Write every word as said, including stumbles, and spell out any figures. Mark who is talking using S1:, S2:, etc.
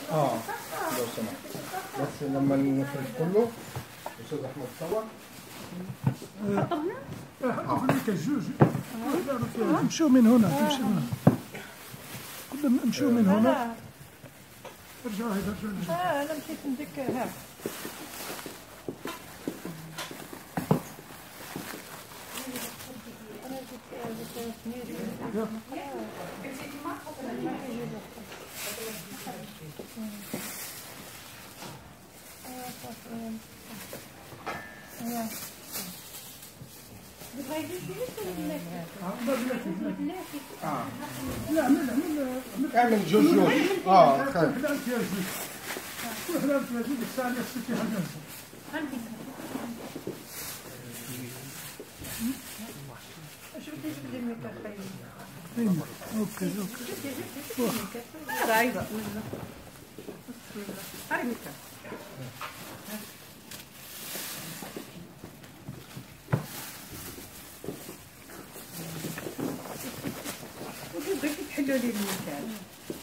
S1: اه لو سمحت، بس لما نفرد كله استاذ احمد صور.
S2: حطه هنا؟ حطه في المكان جوج. نمشيو من هنا، تمشي من هنا. كنا نمشيو من هنا. ارجعوا هيدا ارجعوا. اه انا مشيت من ديك ها. لا من من
S1: اعمل جوج جوج. اه خير.
S2: حلال فيها جوج. حلال فيها جوج الساعة اللي ستي حاجة. اوكي اوكي. رايبة. قريبك. وكيف بغيتي تحلوا لي المكان.